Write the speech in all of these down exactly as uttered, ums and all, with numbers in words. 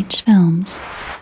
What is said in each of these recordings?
H Films.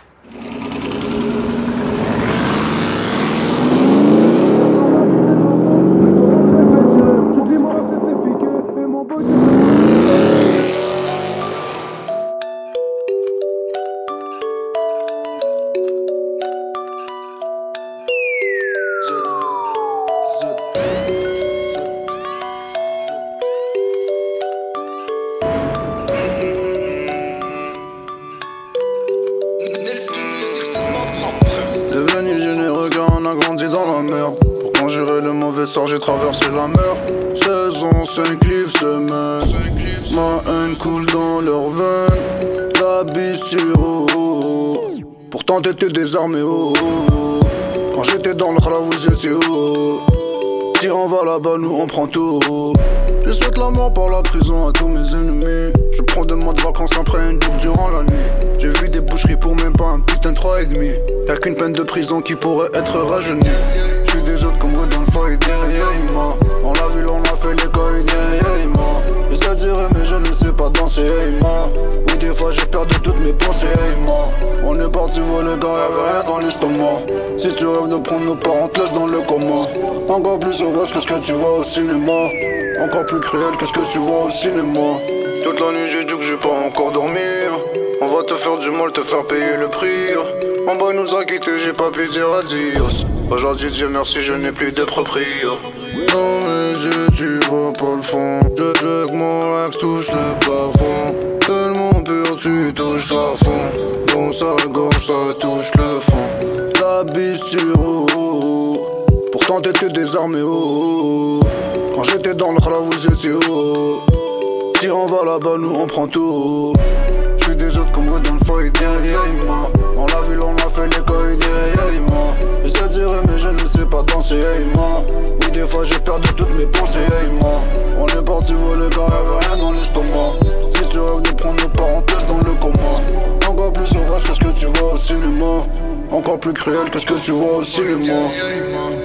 Devenu généreux car on a grandi dans la merde. Pour conjurer le mauvais sort j'ai traversé la mer. Saison cinq livres semaine. Ma haine coule dans leurs veines. La bise sur oh, oh, oh. Pourtant t'étais désarmé oh, oh, oh. Quand j'étais dans le khla vous étiez oh, oh. Si on va là-bas nous on prend tout oh. Je souhaite la mort par la prison à tous mes ennemis. Je prends deux mois de vacances après une bouffe durant la nuit. J'ai vu des boucheries pour même pas un putain de trois et demi. Y'a qu'une peine de prison qui pourrait être rajeunie. J'suis des autres comme dans le foyer derrière Ima. On l'a vu, on a fait l'école derrière Ima. J'essaie de tirer mais je ne sais pas danser Ima. Oui des fois j'ai perdu toutes mes pensées Ima. On est parti voler car y'avait rien dans l'estomac. Si tu rêves de prendre nos parents te laisse dans le coma. Encore plus sauvage que ce que tu vois au cinéma. Encore plus cruel que ce que tu vois au cinéma. Toute la nuit j'ai dit que j'ai pas encore dormir. On va te faire du mal, te faire payer le prix. On va nous a quittés, j'ai pas pu dire adios. Aujourd'hui Dieu merci je n'ai plus de proprio. Dans mes yeux tu vois pas le fond. Je veux que mon axe touche le plafond. Tellement pur tu touches à fond. Dans sa gorge ça touche le fond. La bise sur oh, oh, oh. Pourtant t'étais désarmé oh, oh, oh. Quand j'étais dans le khla vous étiez oh, oh. Si on va là-bas nous on prend tout. J'suis des autres comme vous dans le foyer derrière Ima. On l'a vu, on a fait l'école derrière Ima. J'essaie de tirer mais je ne sais pas danser Ima. Oui des fois j'ai perdu toutes mes pensées Ima. On est parti voler car y'avait rien dans l'estomac. Si tu rêves de prendre nos parents te laisse dans le coma. Encore plus sauvage que ce que tu vois au cinéma. Encore plus cruel que ce que tu vois au cinéma.